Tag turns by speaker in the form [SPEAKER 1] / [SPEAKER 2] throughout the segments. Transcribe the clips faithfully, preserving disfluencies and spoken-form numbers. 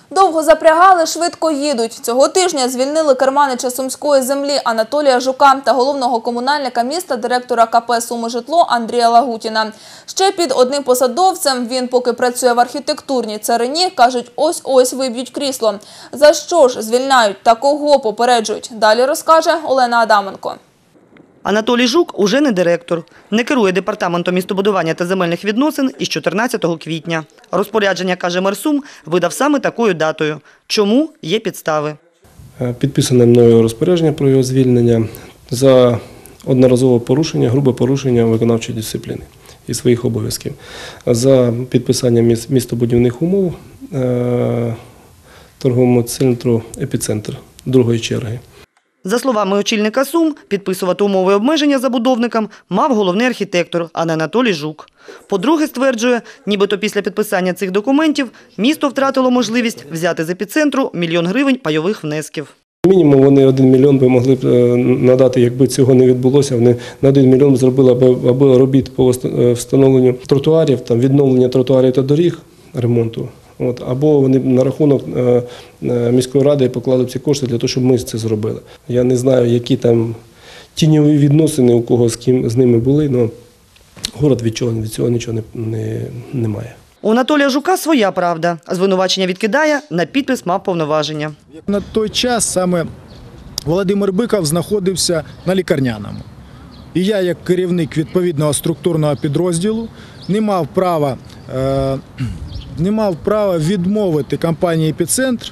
[SPEAKER 1] Довго запрягали, швидко їдуть. Цього тижня звільнили керманича Сумської землі Анатолія Жука та головного комунальника міста, директора ка пе «Сумижитло» Андрія Лагутіна. Ще під одним посадовцем, він поки працює в архітектурній царині, кажуть, ось-ось виб'ють крісло. За що ж звільняють та кого попереджують? Далі розкаже Олена Адаменко.
[SPEAKER 2] Анатолій Жук уже не директор. Не керує департаментом містобудування та земельних відносин із чотирнадцятого квітня. Розпорядження, каже мер Сум, видав саме такою датою. Чому? Є підстави.
[SPEAKER 3] Підписане мною розпорядження про його звільнення за одноразове порушення, грубе порушення виконавчої дисципліни і своїх обов'язків. За підписанням містобудівних умов торговому центру «Епіцентр» другої черги.
[SPEAKER 2] За словами очільника Сум, підписувати умови обмеження забудовникам мав головний архітектор, а не Анатолій Жук. По-друге, стверджує, нібито після підписання цих документів місто втратило можливість взяти з епіцентру мільйон гривень пайових внесків.
[SPEAKER 3] Мінімум вони один мільйон би могли б надати, якби цього не відбулося. Вони на один мільйон зробили або робіт по встановленню тротуарів, там, відновлення тротуарів та доріг, ремонту. От, або вони на рахунок е, міської ради поклали б ці кошти для того, щоб ми це зробили. Я не знаю, які там тіньові відносини у кого з ким з ними були, але город від цього, від цього нічого не, не, не має.
[SPEAKER 2] У Анатолія Жука своя правда. Звинувачення відкидає, на підпис мав повноваження.
[SPEAKER 4] На той час саме Володимир Биков знаходився на лікарняному. І я, як керівник відповідного структурного підрозділу, не мав права е, не мав права відмовити компанії «Епіцентр»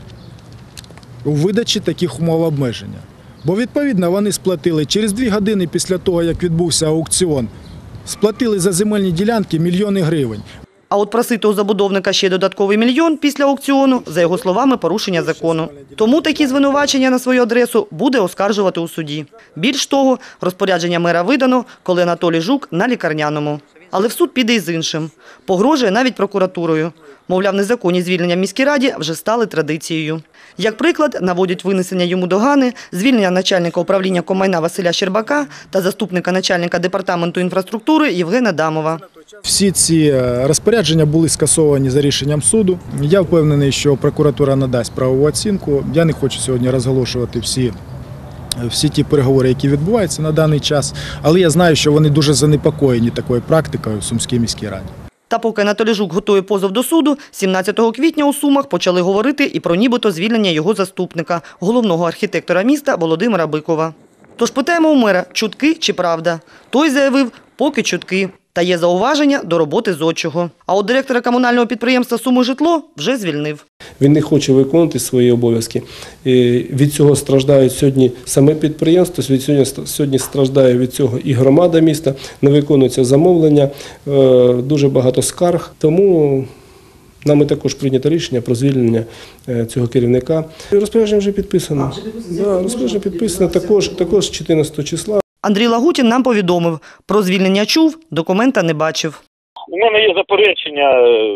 [SPEAKER 4] у видачі таких умов обмеження. Бо, відповідно, вони сплатили через дві години після того, як відбувся аукціон, сплатили за земельні ділянки мільйони гривень.
[SPEAKER 2] А от просити у забудовника ще додатковий мільйон після аукціону, за його словами, порушення закону. Тому такі звинувачення на свою адресу буде оскаржувати у суді. Більш того, розпорядження мера видано, коли Анатолій Жук на лікарняному. Але в суд піде й з іншим. Погрожує навіть прокуратурою. Мовляв, незаконні звільнення в міській раді вже стали традицією. Як приклад, наводять винесення йому догани, звільнення начальника управління комайна Василя Щербака та заступника начальника департаменту інфраструктури Євгена Дамова.
[SPEAKER 4] Всі ці розпорядження були скасовані за рішенням суду. Я впевнений, що прокуратура надасть правову оцінку. Я не хочу сьогодні розголошувати всі всі ті переговори, які відбуваються на даний час, але я знаю, що вони дуже занепокоєні такою практикою в Сумській міській раді.
[SPEAKER 2] Та поки Анатолій Жук готує позов до суду, сімнадцятого квітня у Сумах почали говорити і про нібито звільнення його заступника, головного архітектора міста Володимира Бикова. Тож питаємо у мера, чутки чи правда. Той заявив, поки чутки. Та є зауваження до роботи зодчого. А от директора комунального підприємства «Сумижитло» вже звільнив.
[SPEAKER 3] Він не хоче виконувати свої обов'язки. Від цього страждають сьогодні саме підприємство, сьогодні страждає від цього і громада міста, не виконуються замовлення, дуже багато скарг. Тому нами також прийнято рішення про звільнення цього керівника. Розпорядження вже підписано. Да, розпорядження підписано також, також чотирнадцятого числа.
[SPEAKER 2] Андрій Лагутін нам повідомив, про звільнення чув, документа не бачив.
[SPEAKER 5] У мене є заперечення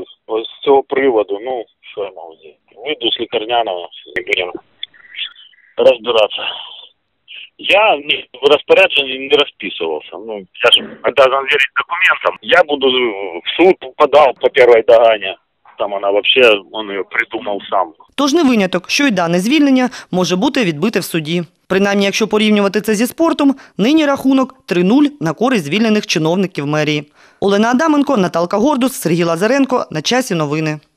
[SPEAKER 5] з цього приводу. Ну, що я можу зробити? Вийду з лікарняного, не будемо розбиратися. Я в розпорядженні не розписувався. Ну, я ж обязан вірити документам. Я буду в суд подав по першій догані. Там вона взагалі, він її придумав сам.
[SPEAKER 2] Тож не виняток, що й дане звільнення може бути відбите в суді. Принаймні, якщо порівнювати це зі спортом, нині рахунок три нуль на користь звільнених чиновників мерії. Олена Адаменко, Наталка Гордус, Сергій Лазаренко. На часі новини.